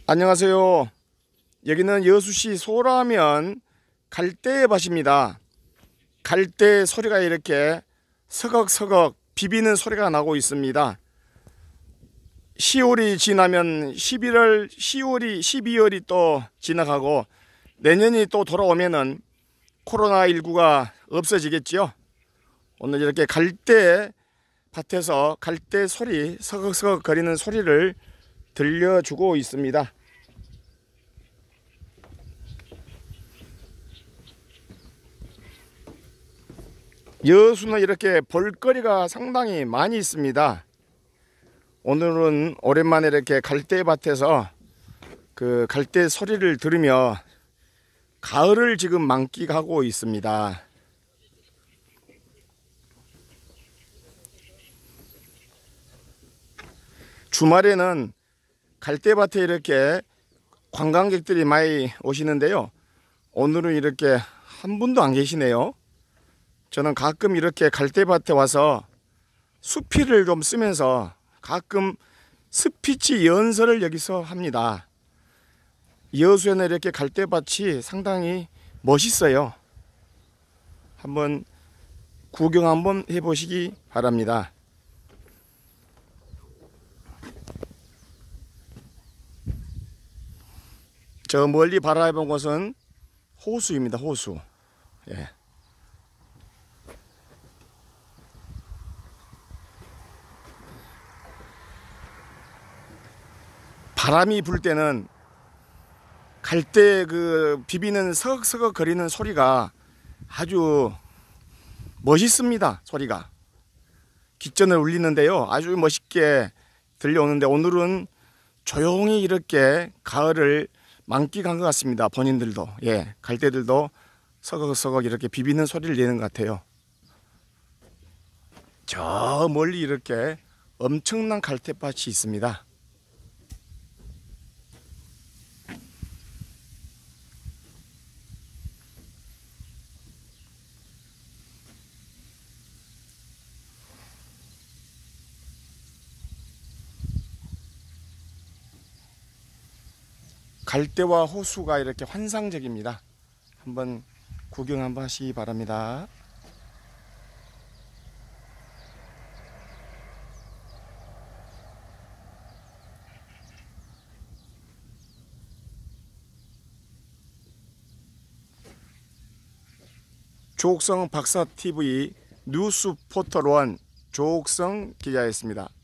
안녕하세요. 여기는 여수시 소라면 갈대밭입니다. 갈대 소리가 이렇게 서걱서걱 비비는 소리가 나고 있습니다. 10월이 지나면 11월, 10월이, 12월이 또 지나가고 내년이 또 돌아오면은 코로나19가 없어지겠지요. 오늘 이렇게 갈대밭에서 갈대 소리, 서걱서걱 거리는 소리를 들려주고 있습니다. 여수는 이렇게 볼거리가 상당히 많이 있습니다. 오늘은 오랜만에 이렇게 갈대밭에서 그 갈대 소리를 들으며 가을을 지금 만끽하고 있습니다. 주말에는 갈대밭에 이렇게 관광객들이 많이 오시는데요. 오늘은 이렇게 한 분도 안 계시네요. 저는 가끔 이렇게 갈대밭에 와서 수필을 좀 쓰면서 가끔 스피치 연설을 여기서 합니다. 여수에는 이렇게 갈대밭이 상당히 멋있어요. 한번 구경 한번 해보시기 바랍니다. 저 멀리 바라본 곳은 호수입니다. 호수. 예. 바람이 불 때는 갈대 그 비비는 서걱서걱 거리는 소리가 아주 멋있습니다. 소리가 깃전을 울리는데요. 아주 멋있게 들려오는데 오늘은 조용히 이렇게 가을을 만끽한 것 같습니다. 본인들도, 예, 갈대들도 서걱서걱 이렇게 비비는 소리를 내는 것 같아요. 저 멀리 이렇게 엄청난 갈대밭이 있습니다. 갈대와 호수가 이렇게 환상적입니다. 한번 구경 한번 하시기 바랍니다. 조옥성 박사TV 뉴스 포털 1 조옥성 기자였습니다.